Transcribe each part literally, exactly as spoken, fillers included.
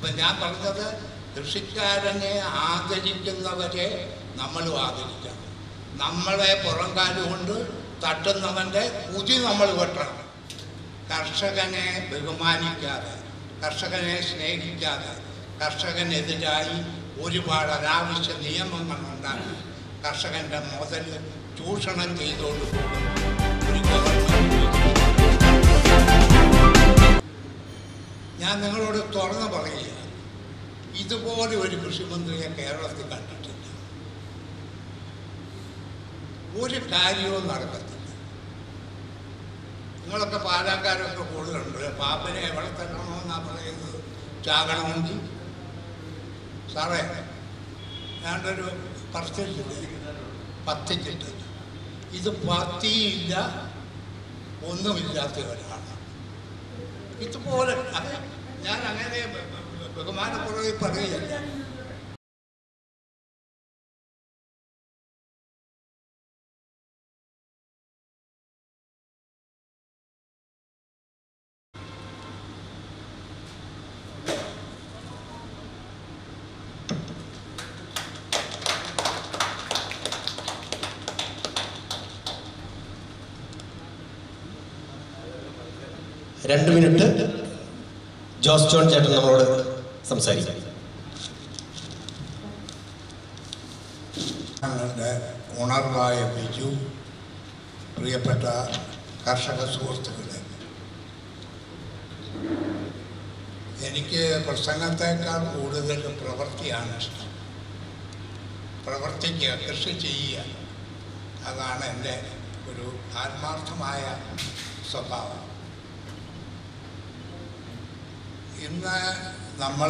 അപ്പം ഞാൻ പറഞ്ഞത് കൃഷിക്കാരനെ ആദരിക്കുന്നവരെ നമ്മളും ആദരിക്കണം. നമ്മളെ പുറംകാലുകൊണ്ട് തട്ടുന്നവൻ്റെ കുതി നമ്മൾ വെട്ടണം. കർഷകനെ ബഹുമാനിക്കാതെ, കർഷകനെ സ്നേഹിക്കാതെ, കർഷകനെതിരായി ഒരുപാട് അനാവശ്യ നിയമങ്ങൾ ഉണ്ടാക്കി കർഷകൻ്റെ മുതൽ ചൂഷണം ചെയ്തുകൊണ്ട് പോകും ഒരു ഗവൺമെൻറ്. ഞാൻ നിങ്ങളോട് തുറന്നു പറയുക, ഇതുപോലെ ഒരു കൃഷിമന്ത്രിയെ കേരളത്തിൽ കണ്ടിട്ടില്ല. ഒരു കാര്യവും നടക്കത്തില്ല. നിങ്ങളൊക്കെ പാലക്കാരൊക്കെ കൂടുതലുണ്ട്. പാപ്പനെ എവിടെ തരണമെന്നാണ് പറയുന്നത്? ചാകണമെങ്കിൽ സാറേ ഞാനൊരു പറിച്ചിട്ടില്ല, പത്തിച്ചിട്ട് ഇത് പത്തിയില്ല, ഒന്നുമില്ലാത്തവരാണ്. ഇതുപോലെ ഞാൻ അങ്ങനെ ബഹുമാനപൂർവ്വം പറയുകയല്ല. രണ്ട് മിനിറ്റ് ജോസ് ജോൺ ചേട്ടൻ നമ്മളോട് സംസാരിക്കാം. ഞങ്ങളുടെ ഉണർവായ ബിജു, പ്രിയപ്പെട്ട കർഷക സുഹൃത്തുക്കളെ, എനിക്ക് പ്രസംഗത്തേക്കാൾ കൂടുതൽ പ്രവൃത്തിയാണ് ഇഷ്ടം. പ്രവർത്തിക്കുക, കൃഷി ചെയ്യുക, അതാണ് എൻ്റെ ഒരു ആത്മാർത്ഥമായ സ്വഭാവം. ഇന്ന് നമ്മൾ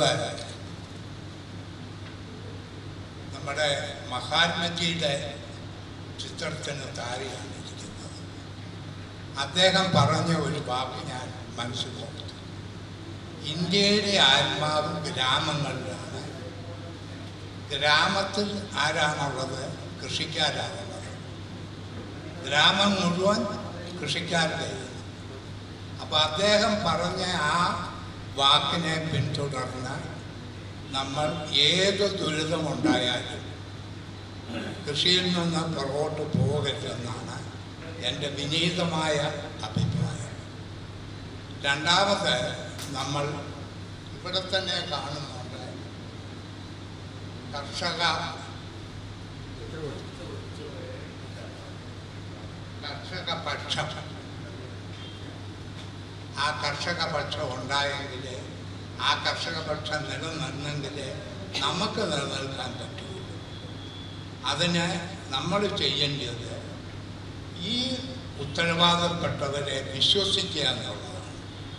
നമ്മുടെ മഹാത്മജിയുടെ ചിത്രത്തിന് താഴെയാണ് ഇരിക്കുന്നത്. അദ്ദേഹം പറഞ്ഞ ഒരു വാക്ക് ഞാൻ മനസ്സിലാക്കി. ഇന്ത്യയുടെ ആത്മാവ് ഗ്രാമങ്ങളിലാണ്. ഗ്രാമത്തിൽ ആരാണുള്ളത്? കൃഷിക്കാരാണുള്ളത്. ഗ്രാമം മുഴുവൻ കൃഷിക്കാരുടെ. അപ്പോൾ അദ്ദേഹം പറഞ്ഞ ആ വാക്കിനെ പിന്തുടർന്ന് നമ്മൾ ഏത് ദുരിതമുണ്ടായാലും കൃഷിയിൽ നിന്ന് പുറകോട്ട് പോകരുതെന്നാണ് എൻ്റെ വിനീതമായ അഭിപ്രായം. രണ്ടാമത്, നമ്മൾ ഇവിടെ തന്നെ കാണുന്നുണ്ട് കർഷക കർഷക പക്ഷം. ആ കർഷക പക്ഷം ഉണ്ടായെങ്കിൽ, ആ കർഷക പക്ഷം നിലനിന്നെങ്കിൽ നമുക്ക് നിലനിൽക്കാൻ പറ്റുള്ളൂ. അതിന് നമ്മൾ ചെയ്യേണ്ടത് ഈ ഉത്തരവാദപ്പെട്ടവരെ വിശ്വസിക്കുക എന്നുള്ളതാണ്.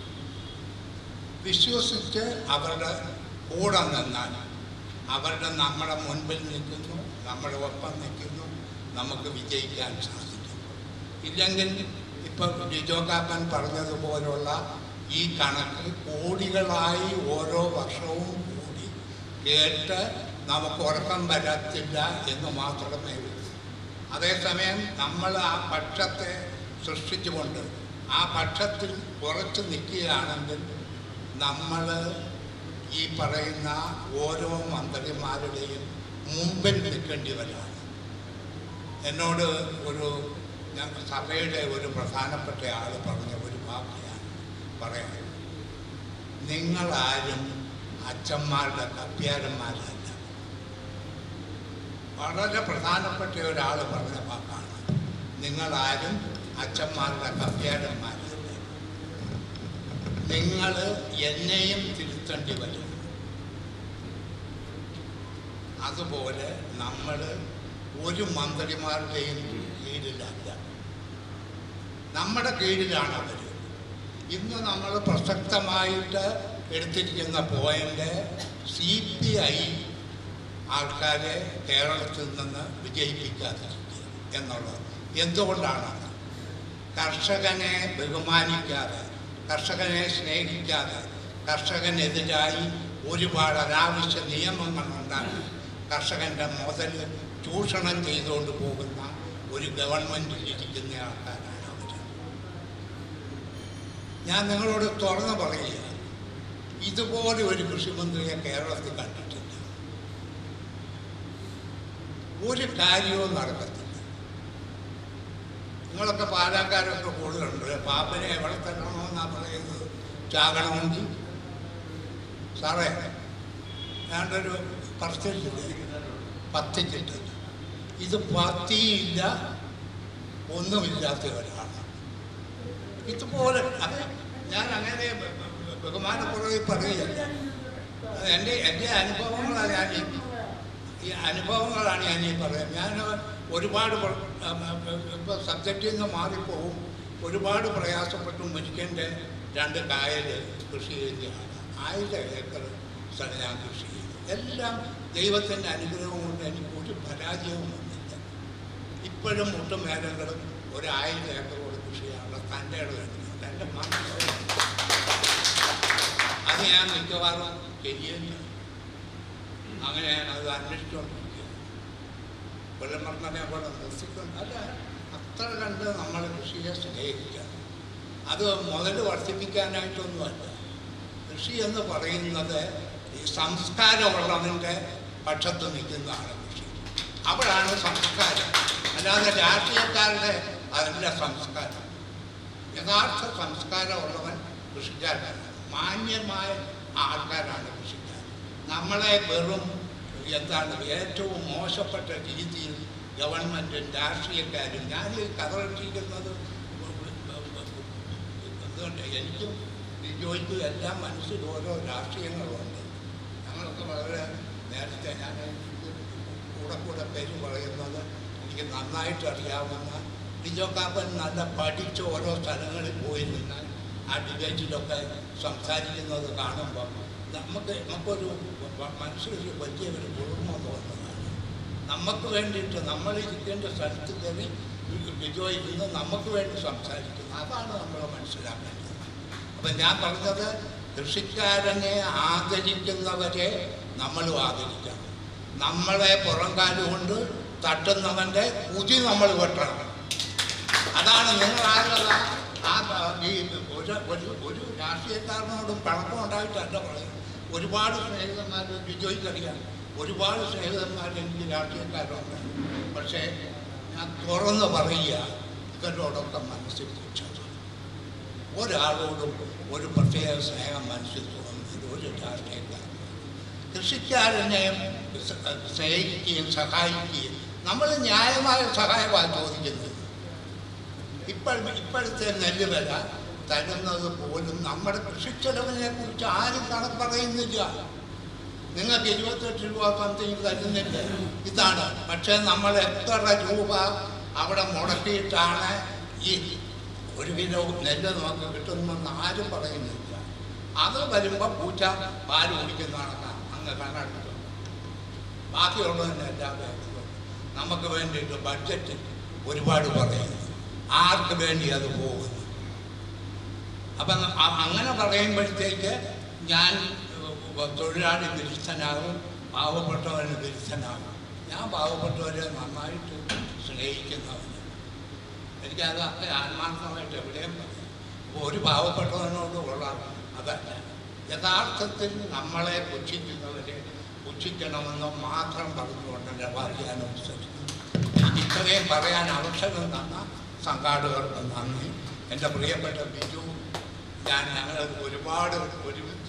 വിശ്വസിച്ച് അവരുടെ കൂടെ നിന്നാൽ അവരുടെ നമ്മുടെ മുൻപിൽ നിൽക്കുന്നു, നമ്മുടെ ഒപ്പം നിൽക്കുന്നു, നമുക്ക് വിജയിക്കാൻ സാധിക്കും. ഇല്ലെങ്കിൽ ഇപ്പം ലിജോ കാപ്പൻ പറഞ്ഞതുപോലുള്ള ഈ കണക്ക് കോടികളായി ഓരോ വർഷവും കൂടി കേട്ട് നമുക്ക് ഉറക്കം വരത്തില്ല എന്ന് മാത്രമേ ഉള്ളൂ. അതേസമയം നമ്മൾ ആ പക്ഷത്തെ സൃഷ്ടിച്ചുകൊണ്ട് ആ പക്ഷത്തിൽ ഉറച്ചു നിൽക്കുകയാണെങ്കിൽ നമ്മൾ ഈ പറയുന്ന ഓരോ മന്ത്രിമാരുടെയും മുമ്പിൽ നിൽക്കേണ്ടി വരാണ്. എന്നോട് ഒരു സഭയുടെ ഒരു പ്രധാനപ്പെട്ട ആൾ പറഞ്ഞ ഒരു വാക്കാണ് പറയുന്നത്. നിങ്ങളാരും അച്ഛന്മാരുടെ കപ്പ്യാരന്മാരല്ല. വളരെ പ്രധാനപ്പെട്ട ഒരാൾ പറഞ്ഞ വാക്കാണ്. നിങ്ങളാരും അച്ഛന്മാരുടെ കപ്പ്യാരന്മാരല്ല. നിങ്ങൾ എന്നെയും തിരുത്തേണ്ടി വരും. അതുപോലെ നമ്മൾ ഒരു മന്ത്രിമാരുടെയും കീഴിലല്ല, നമ്മുടെ കീഴിലാണ് അവർ. ഇന്ന് നമ്മൾ പ്രസക്തമായിട്ട് എടുത്തിരിക്കുന്ന പോയിന്റ് സി പി ഐ ആൾക്കാരെ കേരളത്തിൽ നിന്ന് വിജയിപ്പിക്കാതിരിക്കുക എന്നുള്ളത്. എന്തുകൊണ്ടാണ്? കർഷകനെ ബഹുമാനിക്കാതെ, കർഷകനെ സ്നേഹിക്കാതെ, കർഷകനെതിരായി ഒരുപാട് അനാവശ്യ നിയമങ്ങൾ ഉണ്ടാക്കി കർഷകൻ്റെ മുതൽ ചൂഷണം ചെയ്തുകൊണ്ട് പോകുന്ന ഒരു ഗവൺമെൻറ്റിൽ ഇരിക്കുന്ന ആൾക്കാരാണ് അവർ. ഞാൻ നിങ്ങളോട് തുറന്നു പറയുക, ഇതുപോലെ ഒരു കൃഷിമന്ത്രിയെ കേരളത്തിൽ കണ്ടിട്ടില്ല. ഒരു കാര്യവും നടക്കത്തില്ല. നിങ്ങളൊക്കെ പാലാക്കാരൊക്കെ കൂടുതലുണ്ട്. പാപ്പനെ എവിടെ തരണമെന്നാണ് പറയുന്നത്. ചാകണമെങ്കിൽ സാറേ ഞാനൊരു പറിച്ചിട്ടില്ല, പത്തിച്ചിട്ടില്ല. ഇത് പത്തിയില്ല, ഒന്നുമില്ലാത്തവരാണ്. ഇതുപോലെ അത് ഞാൻ അങ്ങനെ ബഹുമാനക്കുറവിൽ പറയുകയല്ല. എൻ്റെ എൻ്റെ അനുഭവങ്ങളാണ് ഞാൻ ഈ അനുഭവങ്ങളാണ് ഞാൻ ഈ പറയുന്നത്. ഞാൻ ഒരുപാട് ഇപ്പോൾ സബ്ജക്റ്റിൽ നിന്ന് മാറിപ്പോവും. ഒരുപാട് പ്രയാസപ്പെട്ടു മുരിക്കൻ്റെ രണ്ട് കായൽ കൃഷി ചെയ്യുകയാണ്. ആയിരം ഏക്കർ സ്ഥലം ഞാൻ കൃഷി ചെയ്തു. എല്ലാം ദൈവത്തിൻ്റെ അനുഗ്രഹം കൊണ്ട് എനിക്ക് ഒരു പരാജയവും വന്നില്ല. ഇപ്പോഴും മുട്ടും മേഖലകളും ഒരായിരം ഏക്കറോട് കൃഷി ചെയ്യാനുള്ള തൻ്റെ ഇടമുണ്ട്. എൻ്റെ മനസ്സിൽ അത് ഞാൻ മിക്കവാറും ശരിയല്ല. അങ്ങനെ അത് അന്വേഷിച്ചുകൊണ്ടിരിക്കുക. കൊല്ലം പറഞ്ഞതിനെ പോലെ നിർത്തിക്കൊണ്ട് അല്ല, അത്ര കണ്ട് നമ്മൾ കൃഷിയെ സ്നേഹിക്കുക. അത് മുതൽ വർദ്ധിപ്പിക്കാനായിട്ടൊന്നുമല്ല. കൃഷി എന്ന് പറയുന്നത് ഈ സംസ്കാരമുള്ളതിൻ്റെ പക്ഷത്ത് നിൽക്കുന്നതാണ് കൃഷി. അവിടാണ് സംസ്കാരം. അല്ലാതെ രാഷ്ട്രീയക്കാരുടെ അതിൻ്റെ സംസ്കാരം. യഥാർത്ഥ സംസ്കാരമുള്ളവൻ കൃഷിക്കാരനാണ്. മാന്യമായ ആൾക്കാരാണ് കൃഷിക്കാർ. നമ്മളെ വെറും എന്താണ് ഏറ്റവും മോശപ്പെട്ട രീതിയിൽ ഗവൺമെൻറ്റും രാഷ്ട്രീയക്കാരും ഞാൻ കഥകളിക്കുന്നത് എന്തുകൊണ്ട് എനിക്കും ജോലിക്കും എല്ലാം മനസ്സിൽ ഓരോ രാഷ്ട്രീയങ്ങളുണ്ട്. ഞങ്ങളൊക്കെ വളരെ നേരത്തെ ഞാൻ കൂടെ കൂടെ പേര് പറയുന്നത് എനിക്ക് നന്നായിട്ട് അറിയാവുന്ന ഡിജോക്കാപ്പൻ നല്ല പഠിച്ച് ഓരോ സ്ഥലങ്ങളിൽ പോയി നിന്നാൽ ആ ഡിബേറ്റിലൊക്കെ സംസാരിക്കുന്നത് കാണുമ്പോൾ നമുക്ക് നമുക്കൊരു മനസ്സിലൊരു വലിയ ഒരു കുളിർമ തോന്നുന്നതാണ്. നമുക്ക് വേണ്ടിയിട്ട് നമ്മളിരിക്കേണ്ട സ്ഥലത്ത് കയറി വിജയിക്കുന്ന നമുക്ക് വേണ്ടി സംസാരിക്കുന്നു. അതാണ് നമ്മൾ മനസ്സിലാക്കേണ്ടത്. അപ്പം ഞാൻ പറഞ്ഞത് കൃഷിക്കാരനെ ആദരിക്കുന്നവരെ നമ്മളും ആദരിക്കണം. നമ്മളെ പുറംകാലുകൊണ്ട് തട്ടുന്നവൻ്റെ കുതി നമ്മൾ വെട്ടണം. അതാണ് നിങ്ങൾ ആരുള്ള ആ ഈ ഒരു ഒരു ഒരു രാഷ്ട്രീയക്കാരനോടും പഴക്കം ഉണ്ടായിട്ടല്ല പറയുന്നത്. ഒരുപാട് സ്നേഹിതന്മാർ വിജയിക്കറിയാം. ഒരുപാട് സ്നേഹിതന്മാർ എനിക്ക് രാഷ്ട്രീയക്കാരുണ്ട്. പക്ഷേ ഞാൻ തുറന്ന് പറയുക, ഇവരോടൊക്കെ മനസ്സിൽ തുച്ഛത. ഒരാളോടും ഒരു പ്രത്യേക സ്നേഹം മനസ്സിൽ തോന്നുന്നത് ഒരു രാഷ്ട്രീയക്കാരൻ. കൃഷിക്കാരനെ സ്നേഹിക്കുകയും സഹായിക്കുകയും നമ്മൾ ന്യായമായ സഹായമാണ് ചോദിക്കുന്നത്. ഇപ്പോൾ ഇപ്പോഴത്തെ നെല്ല് വില തരുന്നത് പോലും നമ്മുടെ കൃഷിച്ചെലവിനെ കുറിച്ച് ആരും കണക്ക് പറയുന്നില്ല. നിങ്ങൾക്ക് ഇരുപത്തെട്ട് രൂപ സംതിങ് തരുന്നില്ല. ഇതാണ്. പക്ഷേ നമ്മൾ എത്ര രൂപ അവിടെ മുടക്കിയിട്ടാണ് ഈ ഒരു കിലോ നെല്ല് നമുക്ക് കിട്ടുന്നതെന്ന് ആരും പറയുന്നില്ല. അത് വരുമ്പോൾ പൂച്ച പാല് കുടിക്കുന്നതാണ് അങ്ങ് കണക്കെടുത്തു. ബാക്കിയുള്ളതിനെല്ലാം വേണ്ടത് നമുക്ക് വേണ്ടിയിട്ട് ബഡ്ജറ്റ് ഒരുപാട് പറയുന്നു. ആർക്ക് വേണ്ടി അത് പോകുന്നു. അപ്പം അങ്ങനെ പറയുമ്പോഴത്തേക്ക് ഞാൻ തൊഴിലാളി വിരുദ്ധനാകും, പാവപ്പെട്ടവന് വിരുദ്ധനാകും. ഞാൻ പാവപ്പെട്ടവരെ നന്നായിട്ട് സ്നേഹിക്കുന്നവന്. എനിക്കത് അത്ര ആത്മാർത്ഥമായിട്ട് എവിടെയും പറയും. അപ്പോൾ ഒരു പാവപ്പെട്ടവനോട് കൊള്ളാം അതല്ല. യഥാർത്ഥത്തിൽ നമ്മളെ പുച്ഛിക്കുന്നവരെ പുച്ഛിക്കണമെന്ന് മാത്രം പറഞ്ഞുകൊണ്ടല്ല വാക്യാനുസരിച്ച് ഇത്രയും പറയാൻ അവസരം തന്ന സംഘാടകർക്ക് നന്ദി. എൻ്റെ പ്രിയപ്പെട്ട ബിജു, ഞാൻ ഞങ്ങൾ ഒരുപാട് ഒരു